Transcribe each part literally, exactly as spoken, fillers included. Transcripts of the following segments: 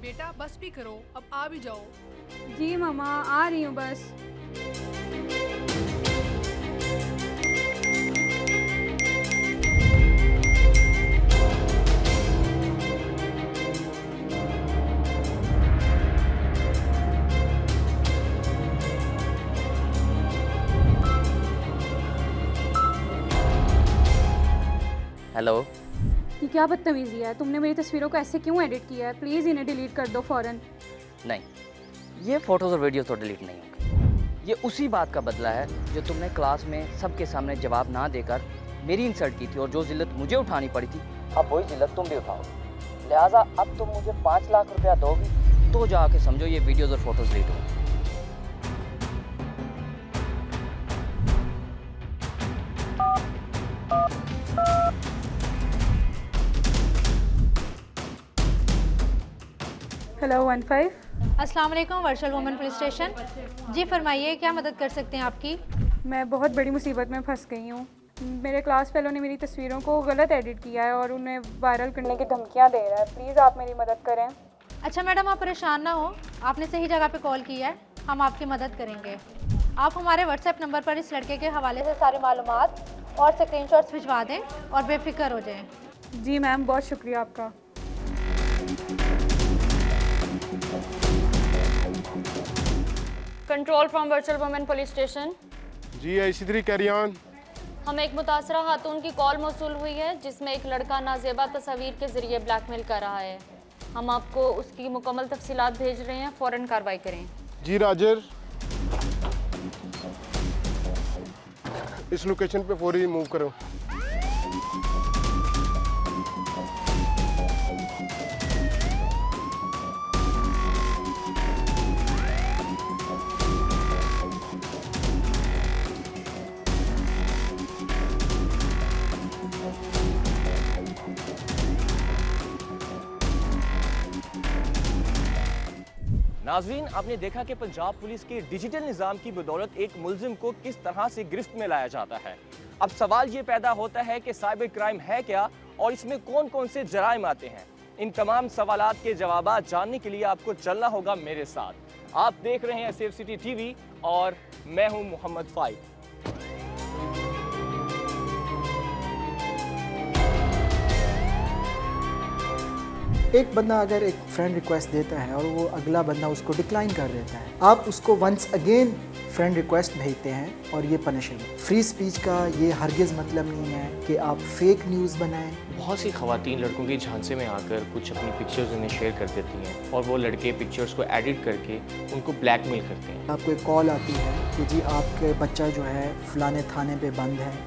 बेटा बस भी करो, अब आ भी जाओ। जी मामा, आ रही हूँ बस। हेलो। ये क्या बदतमीजी है? तुमने मेरी तस्वीरों को ऐसे क्यों एडिट किया है? प्लीज़ इन्हें डिलीट कर दो फ़ौरन। नहीं, ये फ़ोटोज़ और वीडियोज़ तो डिलीट नहीं होंगे। ये उसी बात का बदला है जो तुमने क्लास में सबके सामने जवाब ना देकर मेरी इंसल्ट की थी, और जो जिल्लत मुझे उठानी पड़ी थी अब वही जिल्लत तुम भी उठाओगे। लिहाजा अब तुम मुझे पाँच लाख रुपया दोगी तो जाके समझो ये वीडियोज़ और फोटोज़ डिलीट होंगे। Hello one five. अस्सलाम वालेकुम, वर्चुअल वुमेन पुलिस स्टेशन। जी फरमाइए, क्या मदद कर सकते हैं आपकी? मैं बहुत बड़ी मुसीबत में फंस गई हूँ। मेरे क्लास फेलो ने मेरी तस्वीरों को गलत एडिट किया है और उन्हें वायरल करने की धमकियाँ दे रहा है। प्लीज़ आप मेरी मदद करें। अच्छा मैडम, आप परेशान ना हो, आपने सही जगह पे कॉल की है, हम आपकी मदद करेंगे। आप हमारे व्हाट्सएप नंबर पर इस लड़के के हवाले से सारी मालूमात और स्क्रीनशॉट्स भिजवा दें और बेफिक्र हो जाएं। जी मैम, बहुत शुक्रिया आपका। Control from virtual women police station. जी ऐसी थ्री कैरी ऑन। हमें एक मुतासरा खातून की कॉल मौसूल हुई है जिसमें एक लड़का नाजेबा तस्वीर के जरिए ब्लैकमेल कर रहा है। हम आपको उसकी मुकम्मल तफसीलात भेज रहे हैं, फ़ौरन कार्रवाई करें। जी राजर, इस लोकेशन पे फौरी मूव करो। नाज़रीन, आपने देखा कि पंजाब पुलिस के डिजिटल निज़ाम की बदौलत एक मुलजिम को किस तरह से गिरफ्त में लाया जाता है। अब सवाल ये पैदा होता है कि साइबर क्राइम है क्या और इसमें कौन कौन से जराइम आते हैं। इन तमाम सवालात के जवाबात जानने के लिए आपको चलना होगा मेरे साथ। आप देख रहे हैं सेफ सिटी टीवी और मैं हूं मोहम्मद फाइद। एक बंदा अगर एक फ्रेंड रिक्वेस्ट देता है और वो अगला बंदा उसको डिक्लाइन कर देता है, आप उसको वंस अगेन फ्रेंड रिक्वेस्ट भेजते हैं और ये पनिशेबल। फ्री स्पीच का ये हरगिज़ मतलब नहीं है कि आप फेक न्यूज़ बनाएं। बहुत सी ख़वातीन लड़कों के झांसे में आकर कुछ अपनी पिक्चर्स उन्हें शेयर कर देती हैं और वो लड़के पिक्चर्स को एडिट करके उनको ब्लैकमेल करते हैं। आपको एक कॉल आती है कि जी आपके बच्चा जो है फ़लाने थाने पे बंद है।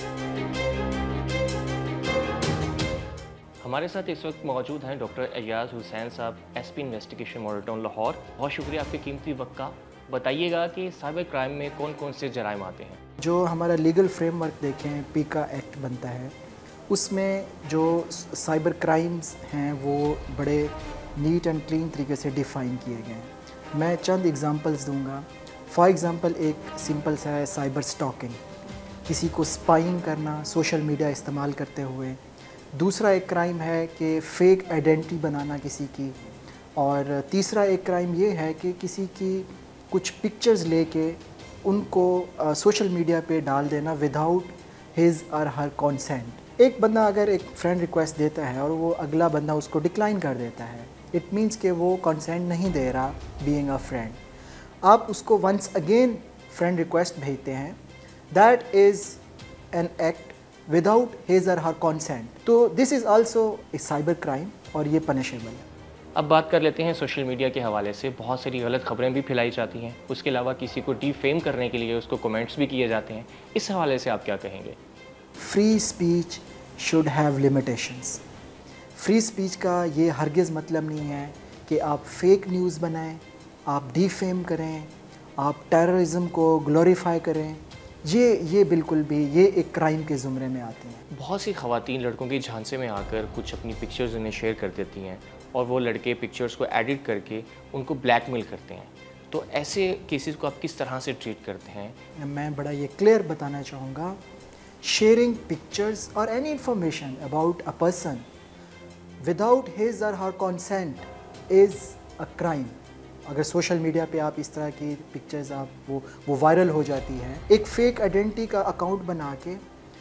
हमारे साथ इस वक्त मौजूद हैं डॉक्टर एजाज हुसैन साहब, SP investigation Model Town Lahore. बहुत शुक्रिया आपके कीमती वक्त का। बताइएगा कि साइबर क्राइम में कौन कौन से जराइम आते हैं? जो हमारा लीगल फ्रेमवर्क देखें, पीका एक्ट बनता है, उसमें जो साइबर क्राइम्स हैं वो बड़े नीट एंड क्लीन तरीके से डिफ़ाइन किए गए हैं। मैं चंद एग्जांपल्स दूंगा। फॉर एग्ज़ाम्पल एक सिंपल सा है साइबर स्टॉकिंग, किसी को स्पाइंग करना सोशल मीडिया इस्तेमाल करते हुए। दूसरा एक क्राइम है कि फ़ेक आइडेंटिटी बनाना किसी की। और तीसरा एक क्राइम ये है कि किसी की कुछ पिक्चर्स लेके उनको सोशल मीडिया पे डाल देना without his or her consent. एक बंदा अगर एक फ्रेंड रिक्वेस्ट देता है और वो अगला बंदा उसको डिक्लाइन कर देता है, इट मीन्स कि वो कंसेंट नहीं दे रहा बीइंग अ फ्रेंड। आप उसको वंस अगेन फ्रेंड रिक्वेस्ट भेजते हैं, that is an act without his or her consent. तो this is also a cyber crime और ये पनिशेबल है। अब बात कर लेते हैं सोशल मीडिया के हवाले से। बहुत सारी गलत खबरें भी फैलाई जाती हैं, उसके अलावा किसी को डिफेम करने के लिए उसको कमेंट्स भी किए जाते हैं। इस हवाले से आप क्या कहेंगे? Free speech should have limitations. Free speech का ये हरगिज़ मतलब नहीं है कि आप फेक न्यूज़ बनाएं, आप डिफेम करें, आप टेररिज्म को ग्लोरीफाई करें। ये ये बिल्कुल भी ये एक क्राइम के ज़ुमरे में आती हैं। बहुत सी ख़वातीन लड़कों के झांसे में आकर कुछ अपनी पिक्चर्स उन्हें शेयर कर देती हैं और वो लड़के पिक्चर्स को एडिट करके उनको ब्लैकमेल करते हैं। तो ऐसे केसेस को आप किस तरह से ट्रीट करते हैं? मैं बड़ा ये क्लियर बताना चाहूँगा, sharing pictures or any information about a person without his or her consent is a crime. अगर सोशल मीडिया पे आप इस तरह की पिक्चर्स आप वो वो वायरल हो जाती है, एक फ़ेक आइडेंटिटी का अकाउंट बना के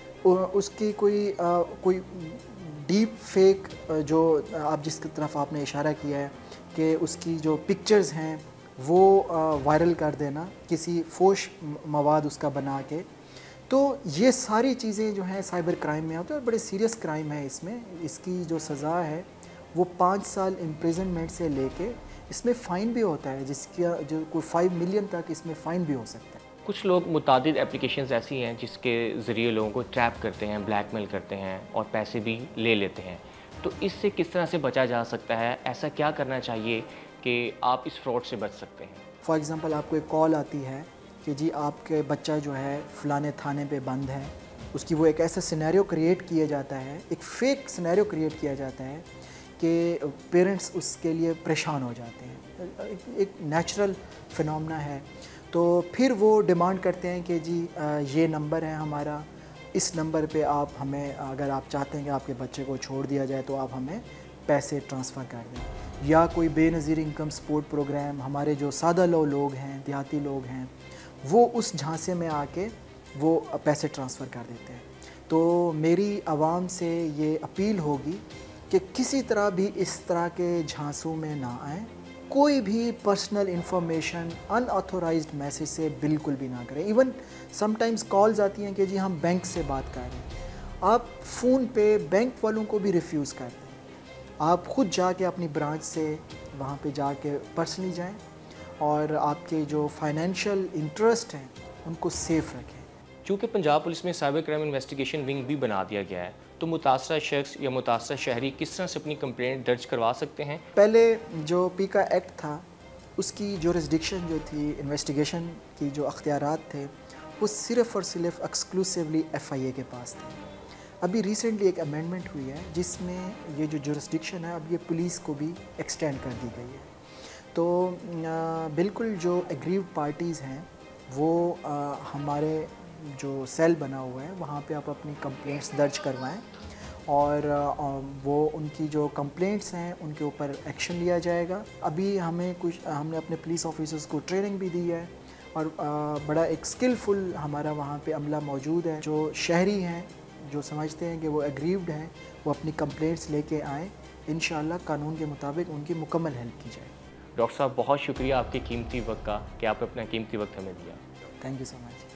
उसकी कोई आ, कोई डीप फेक जो आप जिसकी तरफ आपने इशारा किया है कि उसकी जो पिक्चर्स हैं वो वायरल कर देना, किसी फोश मवाद उसका बना के, तो ये सारी चीज़ें जो हैं साइबर क्राइम में आती है और बड़े सीरियस क्राइम है। इसमें इसकी जो सज़ा है वो पाँच साल इम्प्रिजनमेंट से लेके इसमें फ़ाइन भी होता है, जिसका जो कोई फाइव मिलियन तक इसमें फ़ाइन भी हो सकता है। कुछ लोग मुतादिद एप्लीकेशंस ऐसी हैं जिसके ज़रिए लोगों को ट्रैप करते हैं, ब्लैकमेल करते हैं और पैसे भी ले लेते हैं, तो इससे किस तरह से बचा जा सकता है? ऐसा क्या करना चाहिए कि आप इस फ्रॉड से बच सकते हैं? फॉर एग्ज़ाम्पल आपको एक कॉल आती है कि जी आपके बच्चा जो है फ़लाने थाने पे बंद है, उसकी वो एक ऐसा सिनेरियो क्रिएट किया जाता है, एक फ़ेक सिनेरियो क्रिएट किया जाता है कि पेरेंट्स उसके लिए परेशान हो जाते हैं। एक, एक नेचुरल फिनोमेना है। तो फिर वो डिमांड करते हैं कि जी ये नंबर है हमारा, इस नंबर पे आप हमें, अगर आप चाहते हैं कि आपके बच्चे को छोड़ दिया जाए तो आप हमें पैसे ट्रांसफ़र कर दें। या कोई बेनज़ीर इनकम सपोर्ट प्रोग्राम, हमारे जो सादा लो लोग हैं, देहाती लोग हैं, वो उस झांसे में आके वो पैसे ट्रांसफ़र कर देते हैं। तो मेरी आवाम से ये अपील होगी कि किसी तरह भी इस तरह के झांसों में ना आएँ, कोई भी पर्सनल इंफॉर्मेशन अनऑथोराइज्ड मैसेज से बिल्कुल भी ना करें। इवन समटाइम्स कॉल्स आती हैं कि जी हम बैंक से बात कर रहे हैं, आप फ़ोन पे बैंक वालों को भी रिफ्यूज़ कर दें। आप ख़ुद जाके अपनी ब्रांच से वहाँ पे जाके पर्सनली जाएं और आपके जो फाइनेंशियल इंटरेस्ट हैं उनको सेफ़ रखें। चूँकि पंजाब पुलिस में साइबर क्राइम इन्वेस्टिगेशन विंग भी बना दिया गया है, तो मुतासरा शख्स या मुतासरा शहरी किस तरह से अपनी कंप्लेंट दर्ज करवा सकते हैं? पहले जो पीका एक्ट था उसकी जुरिस्डिक्शन जो थी, इन्वेस्टिगेशन की जो अख्तियारात थे, वो सिर्फ़ और सिर्फ एक्सक्लूसिवली एफ आई ए के पास थे। अभी रिसेंटली एक अमेंडमेंट हुई है जिसमें ये जो जुरिस्डिक्शन है अब ये पुलिस को भी एक्सटेंड कर दी गई है। तो आ, बिल्कुल जो एग्रीव्ड पार्टीज़ हैं वो आ, हमारे जो सेल बना हुआ है वहाँ पे आप अपनी कंप्लेंट्स दर्ज करवाएं और आ, वो उनकी जो कंप्लेंट्स हैं उनके ऊपर एक्शन लिया जाएगा। अभी हमें कुछ हमने अपने पुलिस ऑफिसर्स को ट्रेनिंग भी दी है और आ, बड़ा एक स्किलफुल हमारा वहाँ पे अमला मौजूद है। जो शहरी हैं, जो समझते हैं कि वो एग्रीव्ड हैं, वो अपनी कंप्लेंट्स लेके आएँ, इंशाअल्लाह कानून के मुताबिक उनकी मुकम्मल हेल्प की जाए। डॉक्टर साहब, बहुत शुक्रिया आपके कीमती वक्त का कि आपने अपना कीमती वक्त हमें दिया। Thank you so much.